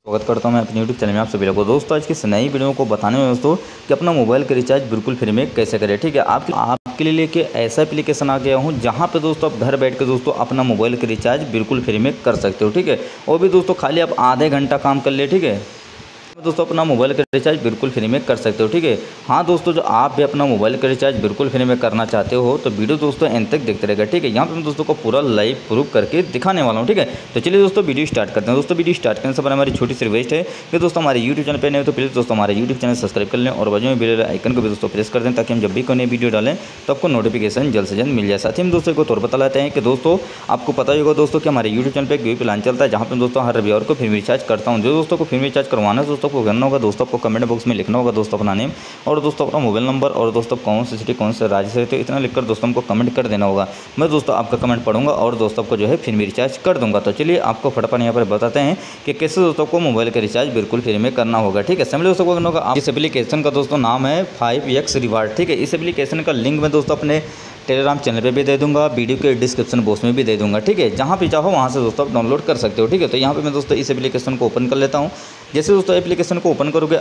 स्वागत करता हूं मैं अपने YouTube चैनल में आप सभी लोगों को। दोस्तों आज की इस नई वीडियो को बताने में दोस्तों कि अपना मोबाइल का रिचार्ज बिल्कुल फ्री में कैसे करें। ठीक है, आपके लिए लेके ऐसा एप्लीकेशन आ गया हूं जहां पे दोस्तों आप घर बैठ के दोस्तों अपना मोबाइल का रिचार्ज बिल्कुल फ्री में कर सकते हो। ठीक है, और भी दोस्तों खाली आप आधे घंटा काम कर ले। ठीक है, दोस्तों अपना मोबाइल का रिचार्ज बिल्कुल फ्री में कर सकते हो। ठीक है, हाँ दोस्तों, जो आप भी अपना मोबाइल का रिचार्ज बिल्कुल फ्री में करना चाहते हो तो वीडियो दोस्तों एंड तक देखते रहेगा। ठीक है, यहाँ पे मैं दोस्तों को पूरा लाइव प्रूफ करके दिखाने वाला हूँ। ठीक है, तो चलिए दोस्तों वीडियो स्टार्ट करते हैं। दोस्तों वीडियो स्टार्ट करने से पहले हमारी छोटी सी रिक्वेस्ट है कि दोस्तों हमारे यूट्यूब चैनल पर नहीं हो तो प्लीज़ दोस्तों हमारे यूट्यूब चैनल सब्सक्राइब कर लें और बाजू में बेल आइकन को भी दोस्तों प्रेस कर दें ताकि हम जब भी कोई नई वीडियो डालें तो आपको नोटिफिकेशन जल्द से जल्द मिल जाए। साथ ही हम दोस्तों को तौर बता लेते हैं कि दोस्तों आपको पता ही होगा दोस्तों कि हमारे यूट्यूब चैनल पर एक गिव प्लान चलता है जहाँ पर दोस्तों हर रविवार को फ्री रिचार्ज करता हूँ। जो दोस्तों को फ्री रिचार्ज करवाना है दोस्तों को करना होगा, दोस्तों आपको कमेंट बॉक्स में लिखना होगा दोस्तों अपना नेम और दोस्तों अपना मोबाइल नंबर और दोस्तों कौन सी सिटी कौन से राज्य से तो इतना लिखकर दोस्तों हमको कमेंट कर देना होगा। मैं दोस्तों आपका कमेंट पढ़ूंगा और दोस्तों को जो है फ्री में रिचार्ज कर दूंगा। तो चलिए आपको फटाफट यहाँ पर बताते हैं कि कैसे दोस्तों को मोबाइल का रिचार्ज बिल्कुल फ्री में करना होगा। ठीक है, सिंपली दोस्तों को करना होगा, इस एप्लीकेशन का दोस्तों नाम है 5x रिवार्ड। ठीक है, इस एप्लीकेशन का लिंक मैं दोस्तों अपने टेलीग्राम चैनल पे भी दे दूंगा, वीडियो के डिस्क्रिप्शन बॉक्स में भी दे दूंगा। ठीक है, जहाँ पे चाहो वहाँ से दोस्तों आप डाउनलोड कर सकते हो। ठीक है, तो यहाँ पे मैं दोस्तों इस एप्लीकेशन को ओपन कर लेता हूँ। जैसे दोस्तों एप्लीकेशन को ओपन करोगे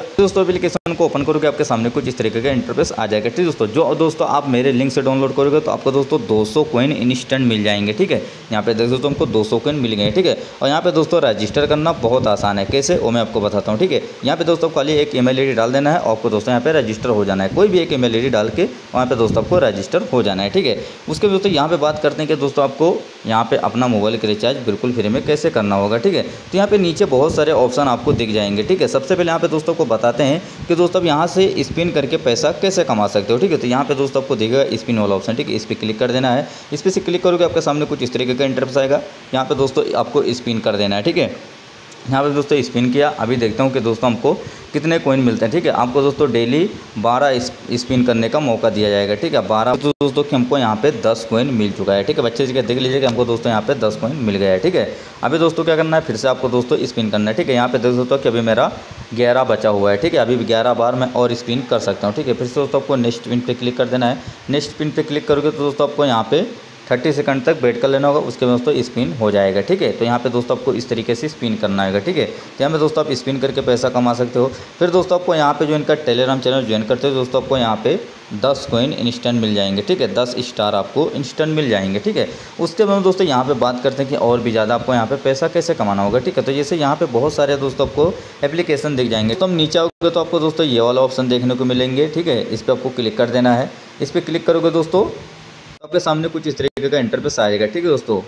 आपके सामने कुछ इस तरीके का इंटरफेस आ जाएगा। ठीक है दोस्तों, जो दोस्तों आप मेरे लिंक से डाउनलोड करोगे तो आपको दोस्तों 200 कॉइन इंस्टेंट मिल जाएंगे। ठीक है, यहाँ पे देख दोस्तों हमको 200 कॉइन मिल गए। ठीक है, और यहाँ पे दोस्तों रजिस्टर करना बहुत आसान है, कैसे वो मैं आपको बताता हूँ। ठीक है, यहाँ पे दोस्तों खाली एक ईमेल आईडी डाल देना है और आपको दोस्तों यहाँ पे रजिस्टर हो जाना है। कोई भी एक ईमेल आईडी डाल के वहाँ पे दोस्तों आपको रजिस्टर हो जाना है। ठीक है, उसके दोस्तों यहाँ पे बात करते हैं कि दोस्तों आपको यहाँ पे अपना मोबाइल का रिचार्ज बिल्कुल फ्री में कैसे करना होगा। ठीक है, तो यहाँ पे नीचे बहुत सारे ऑप्शन आपको दिख जाएंगे। ठीक है, सबसे पहले यहाँ पे दोस्तों को बताते हैं कि दोस्तों अब यहाँ से स्पिन करके पैसा कैसे कमा सकते हो। ठीक है, तो यहाँ पे दोस्तों आपको दिखेगा स्पिन वाला ऑप्शन। ठीक है, इस पर क्लिक कर देना है। इस पर से क्लिक करोगे आपके सामने कुछ इस तरीके का इंटरफेस आएगा। यहाँ पे दोस्तों आपको स्पिन कर देना है। ठीक है, यहाँ पे दोस्तों स्पिन किया। अभी देखता हूँ कि दोस्तों हमको कितने कॉइन मिलते हैं। ठीक है, आपको दोस्तों डेली 12 स्पिन करने का मौका दिया जाएगा। ठीक है, 12 तो दोस्तों कि हमको यहाँ पे 10 कॉइन मिल चुका है। ठीक है, बच्चे जी देख लीजिए कि हमको दोस्तों यहाँ पे 10 कॉइन मिल गया है। ठीक है, अभी दोस्तों क्या करना है, फिर से आपको दोस्तों स्पिन करना है। ठीक है, यहाँ पे देख दोस्तों कि अभी मेरा 11 बचा हुआ है। ठीक है, अभी 11 बार मैं और स्पिन कर सकता हूँ। ठीक है, फिर से दोस्तों आपको नेक्स्ट स्पिन पे क्लिक कर देना है। नेक्स्ट स्पिन पे क्लिक करोगे तो दोस्तों आपको यहाँ पे 30 सेकंड तक वेट कर लेना होगा, उसके बाद दोस्तों स्पिन हो जाएगा। ठीक है, तो यहाँ पे दोस्तों आपको इस तरीके से स्पिन करना होगा। ठीक है, तो यहाँ पे दोस्तों आप स्पिन करके पैसा कमा सकते हो। फिर दोस्तों आपको यहाँ पे जो इनका टेलीग्राम चैनल ज्वाइन करते हो दोस्तों आपको यहाँ पे 10 कॉइन इंस्टेंट मिल जाएंगे। ठीक है, 10 स्टार आपको इंस्टेंट मिल जाएंगे। ठीक है, उसके बाद दोस्तों यहाँ पे बात करते हैं कि और भी ज़्यादा आपको यहाँ पे पैसा कैसे कमाना होगा। ठीक है, तो जैसे यहाँ पे बहुत सारे दोस्तों आपको एप्लीकेशन दिख जाएंगे। तो हम नीचे आओगे तो आपको दोस्तों ये वाला ऑप्शन देखने को मिलेंगे। ठीक है, इस पर आपको क्लिक कर देना है। इस पर क्लिक करोगे दोस्तों आपके सामने कुछ इस तरीके का इंटरफेस आएगा। ठीक है दोस्तों,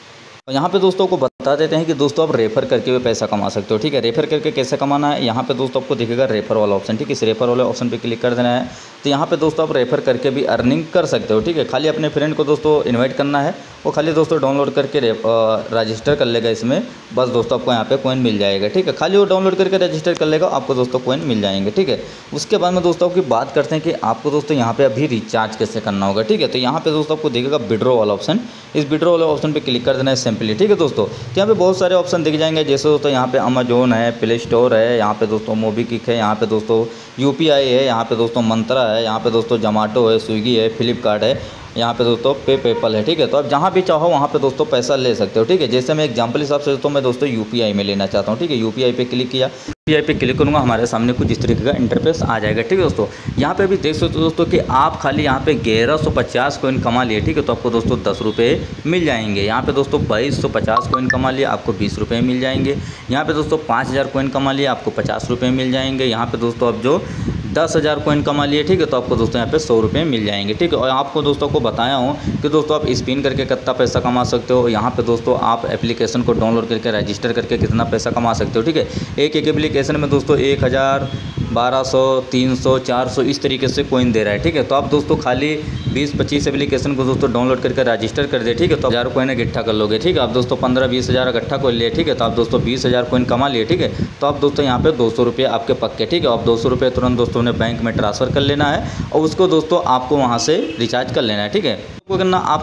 और यहाँ पे दोस्तों को बता देते हैं कि दोस्तों आप रेफर करके भी पैसा कमा सकते हो। ठीक है, रेफर करके कैसे कमाना है, यहाँ पे दोस्तों आपको दिखेगा रेफर वाला ऑप्शन। ठीक है, इस रेफर वाले ऑप्शन पे क्लिक कर देना है। तो यहाँ पे दोस्तों आप रेफर करके भी अर्निंग कर सकते हो। ठीक है, खाली अपने फ्रेंड को दोस्तों इनवाइट करना है, वो खाली दोस्तों डाउनलोड करके रजिस्टर कर लेगा इसमें, बस दोस्तों आपको यहाँ पे कॉइन मिल जाएगा। ठीक है, खाली वो डाउनलोड करके रजिस्टर कर लेगा, आपको दोस्तों कॉइन मिल जाएंगे। ठीक है, उसके बाद में दोस्तों की बात करते हैं कि आपको दोस्तों यहाँ पे अभी रिचार्ज कैसे करना होगा। ठीक है, तो यहाँ पे दोस्तों आपको दिखेगा विड्रॉ वाला ऑप्शन। इस विड्रॉ वाले ऑप्शन पे क्लिक कर देना है सिंपली। ठीक है दोस्तों, तो यहाँ पे बहुत सारे ऑप्शन दिख जाएंगे। जैसे दोस्तों यहाँ पे अमेजोन है, प्ले स्टोर है, यहाँ पे दोस्तों मोबीक्विक है, यहाँ पे दोस्तों UPI है, यहाँ पे दोस्तों मंत्रा है, यहाँ पे दोस्तों जोमेटो है, स्विगी है, फ्लिपकार्ट है, यहाँ पे दोस्तों पेपल है। ठीक है, तो आप जहाँ भी चाहो वहाँ पे दोस्तों पैसा ले सकते हो। ठीक है, जैसे मैं एग्जांपल हिसाब से दोस्तों मैं दोस्तों UPI में लेना चाहता हूँ। ठीक है, UPI पे क्लिक किया, UPI पे क्लिक करूँगा, हमारे सामने कुछ इस तरीके का इंटरफेस आ जाएगा। ठीक है दोस्तों, यहाँ पे भी देख सकते हो दोस्तों कि आप खाली यहाँ पे 1150 कॉइन कमा लिए। ठीक है, तो आपको दोस्तों 10 रुपये मिल जाएंगे। यहाँ पे दोस्तों 2250 कॉइन कमा लिए, आपको 20 रुपये मिल जाएंगे। यहाँ पे दोस्तों 5000 कॉइन कमा लिए, आपको 50 रुपये मिल जाएंगे। यहाँ पे दोस्तों अब जो 10,000 कॉइन कमा लिए। ठीक है, तो आपको दोस्तों यहाँ पे 100 रुपये मिल जाएंगे। ठीक है, और आपको दोस्तों को बताया हूँ कि दोस्तों आप स्पिन करके कितना पैसा कमा सकते हो। यहाँ पे दोस्तों आप एप्लीकेशन को डाउनलोड करके रजिस्टर करके कितना पैसा कमा सकते हो। ठीक है, एक एप्लीकेशन में दोस्तों 1000, 1200, 300, 400 इस तरीके से कॉइन दे रहा है। ठीक है, तो आप दोस्तों खाली 20-25 एप्लीकेशन को दोस्तों डाउनलोड करके रजिस्टर कर दे। ठीक है, तो 1000 कॉइन इकट्ठा कर लोगे। ठीक है, आप दोस्तों 15-20 हज़ार इकट्ठा कर लिए। ठीक है, तो आप दोस्तों 20,000 कॉइन कमा लिए। ठीक है, तो आप दोस्तों यहाँ पे 200 रुपये आपके पक्के। ठीक है, आप 200 रुपये तुरंत दोस्तों ने बैंक में ट्रांसफ़र कर लेना है और उसको दोस्तों आपको वहाँ से रिचार्ज कर लेना है। ठीक है, आपको करना आपके में जो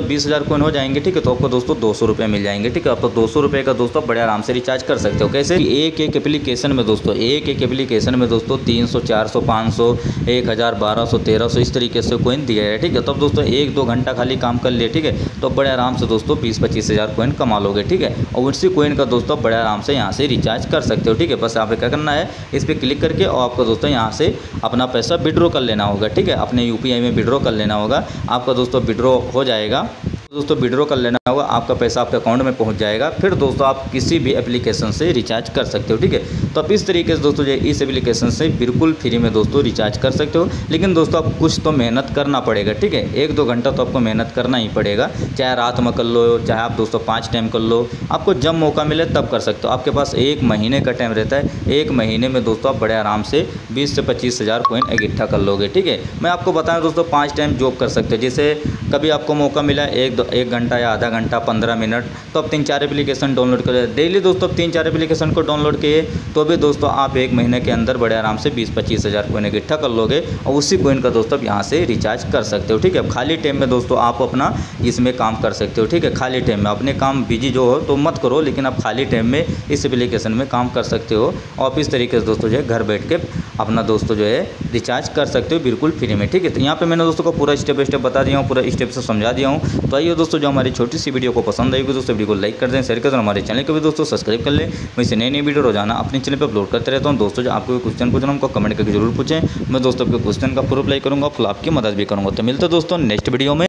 जब 20,000 कॉइन हो जाएंगे, ठीक है, तो आपको दोस्तों 200 रुपये मिल जाएंगे, ठीक है। आप 200 रुपये का दोस्तों बड़े आराम से रिचार्ज कर सकते हो। कैसे? एक एक एप्लीकेशन में दोस्तों, एक एक एप्लीकेशन में दोस्तों 300, 400, 500, 1000, 1200, 1300 इस तरीके से कॉइन दिया है, ठीक है। तब दोस्तों 1-2 घंटा खाली काम कर लिए, ठीक है, तो बड़े आराम से दोस्तों 20-25 हज़ार कॉइन कमा लोगे, ठीक है। और उसी कॉइन का दोस्तों बड़े आराम से यहाँ से रिचार्ज कर सकते हो, ठीक है। बस आपको क्या करना है, इस पर क्लिक करके और आपको दोस्तों यहाँ से अपना पैसा विड्रॉ कर लेना होगा, ठीक है। अपने यूपीआई में विड्रॉ कर लेना होगा, आपका दोस्तों विड्रॉ हो जाएगा। दोस्तों विड्रॉ कर लेना होगा, आपका पैसा आपके अकाउंट में पहुंच जाएगा। फिर दोस्तों आप किसी भी एप्लीकेशन से रिचार्ज कर सकते हो, ठीक है। तो आप इस तरीके से दोस्तों जो इस एप्लीकेशन से बिल्कुल फ्री में दोस्तों रिचार्ज कर सकते हो। लेकिन दोस्तों आप कुछ तो मेहनत करना पड़ेगा, ठीक है। 1-2 घंटा तो आपको मेहनत करना ही पड़ेगा, चाहे रात में कर लो, चाहे आप दोस्तों 5 टाइम कर लो, आपको जब मौका मिले तब कर सकते हो। आपके पास 1 महीने का टाइम रहता है, 1 महीने में दोस्तों आप बड़े आराम से 20 से 25 हज़ार कॉइन इकट्ठा कर लोगे, ठीक है। मैं आपको बताऊँ दोस्तों 5 टाइम जॉब कर सकते हो। जैसे कभी आपको मौका मिला 1 घंटा या आधा घंटा 15 मिनट, तो आप 3-4 एप्लीकेशन डाउनलोड करें डेली दोस्तों। 3-4 एप्लीकेशन को डाउनलोड किए तो भी दोस्तों आप 1 महीने के अंदर बड़े आराम से 20-25 हज़ार कॉइन इकट्ठा कर लोगे और उसी कॉइन का दोस्तों आप यहाँ से रिचार्ज कर सकते हो, ठीक है। खाली टाइम में दोस्तों आप अपना इसमें काम कर सकते हो, ठीक है। खाली टाइम में अपने काम बिजी जो हो तो मत करो, लेकिन आप खाली टाइम में इस एप्लीकेशन में काम कर सकते हो और आप इस तरीके से दोस्तों जो है घर बैठ के अपना दोस्तों जो है रिचार्ज कर सकते हो बिल्कुल फ्री में, ठीक है। तो यहाँ पे मैंने दोस्तों को पूरा स्टेप बाय स्टेप बता दिया हूँ, पूरा स्टेप से समझा दिया हूँ। तो आइए दोस्तों जो हमारी छोटी सी वीडियो को पसंद आएगी दोस्तों वीडियो को लाइक कर दें, शेयर कर दें, हमारे चैनल को भी दोस्तों सब्सक्राइब कर लें। मैं इसे नई वीडियो रोजाना अपने चैनल पर अपलोड करते रहता हूँ। दोस्तों जो आपको कोई क्वेश्चन पूछना हमको कमेंट करके जरूर पूछें, मैं दोस्तों आपके क्वेश्चन का पूरा अप्लाई करूँगा, आपकी मदद भी करूँगा। तो मिलते हैं दोस्तों नेक्स्ट वीडियो में।